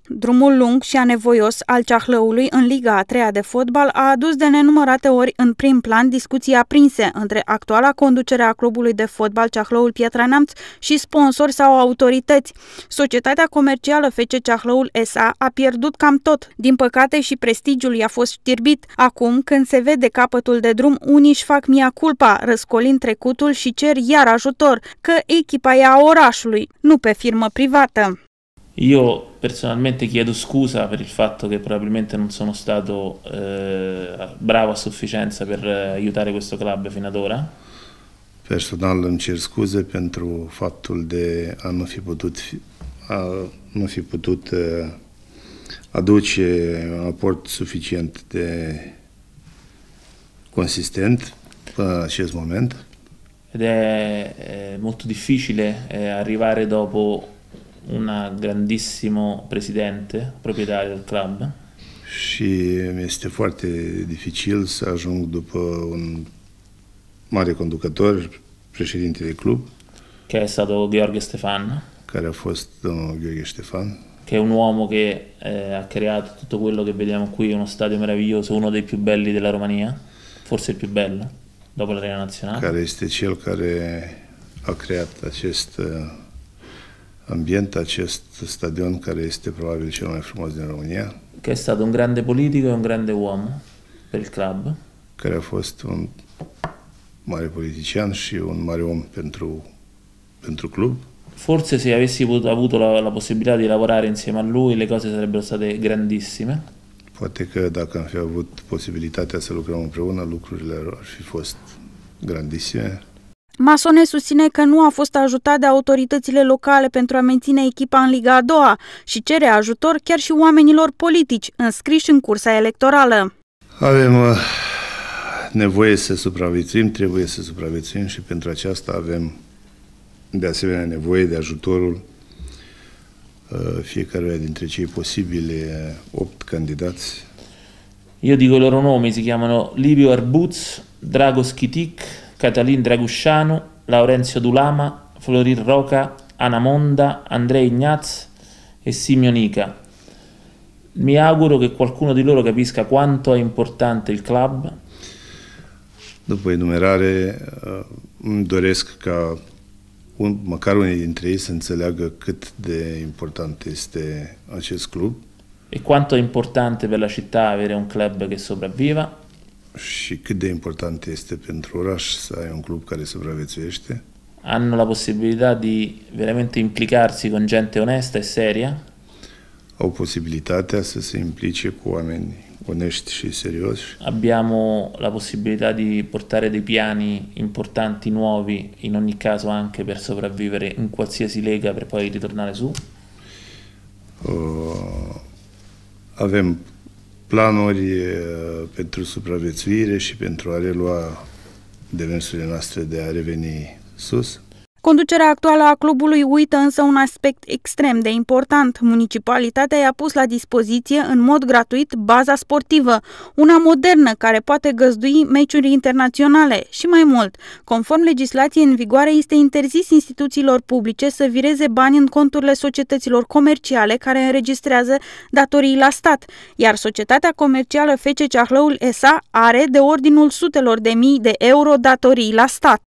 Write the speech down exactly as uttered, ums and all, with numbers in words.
Drumul lung și anevoios al Ceahlăului în Liga a treia de fotbal a adus de nenumărate ori în prim plan discuții aprinse între actuala conducere a clubului de fotbal Ceahlăul Piatra Neamț și sponsori sau autorități. Societatea comercială F C Ceahlăul S A a pierdut cam tot. Din păcate și prestigiul i-a fost știrbit. Acum, când se vede capătul de drum, unii își fac mea culpa, răscolind trecutul și cer iar ajutor, că echipa e a orașului, nu pe firmă privată. Io personalmente chiedo scusa per il fatto che probabilmente non sono stato eh, bravo a sufficienza per aiutare questo club fino ad ora. Personal îmi cer scuze pentru faptul de a nu fi putut, a nu fi putut uh, aduce un aport suficient de consistent până în acest moment. Ed è, è molto difficile eh, arrivare dopo un grandissimo presidente, proprietario del club. Și este foarte dificil să ajung după un mare conducător, președinte de club, che è stato Gheorghe Stefan, care a fost domnul Gheorghe Stefan, che è un uomo che eh, ha creato tutto quello che vediamo qui, uno stadio meraviglioso, uno dei più belli della Romania, forse il più bello, dopo l'Arena Nazionale. Care este cel care a creat acest ambient, acest stadion care este probabil cel mai frumos din România. Che è stato un grande politico e un grande uomo per il club. Care a fost un mare politician și un mare om pentru, pentru club. Forse se avessi avuto la, la possibilità di lavorare insieme a lui, le cose sarebbero state grandissime. Poate că dacă am fi avut posibilitatea să lucrăm împreună, lucrurile ar fi fost grandissime. Masone susține că nu a fost ajutat de autoritățile locale pentru a menține echipa în Liga a doua și cere ajutor chiar și oamenilor politici înscriși în cursa electorală. Avem uh, nevoie să supraviețuim, trebuie să supraviețuim și pentru aceasta avem de asemenea nevoie de ajutorul uh, fiecăruia dintre cei posibili opt candidați. Io dico i loro nomi, si chiamano Livio Arbuz, Drago Schitic, Catalin Draguscianu, Laurenzio Dulama, Florin Roca, Ana Monda, Andrei Ignaz e Simionica. Mi auguro che qualcuno di loro capisca quanto è importante il club. După enumerare, îmi doresc ca un, măcar unii dintre ei să înțeleagă cât de important este acest club. E quanto è importante per la città avere un club che sopravviva. Și cât de important este pentru oraș să ai un club care supraviețuiește. Hanno la possibilità di veramente implicarsi con gente onesta e seria. Au posibilitatea să se implice cu oameni onești și serioși. Abbiamo la possibilità di portare dei piani importanti nuovi, in ogni caso anche per sopravvivere in qualsiasi lega per poi ritornare su. Uh, avem planuri pentru supraviețuire și pentru a relua demersurile noastre de a reveni sus. Conducerea actuală a clubului uită însă un aspect extrem de important. Municipalitatea i-a pus la dispoziție în mod gratuit baza sportivă, una modernă care poate găzdui meciuri internaționale și mai mult. Conform legislației în vigoare, este interzis instituțiilor publice să vireze bani în conturile societăților comerciale care înregistrează datorii la stat, iar societatea comercială F C Ceahlăul S A are de ordinul sutelor de mii de euro datorii la stat.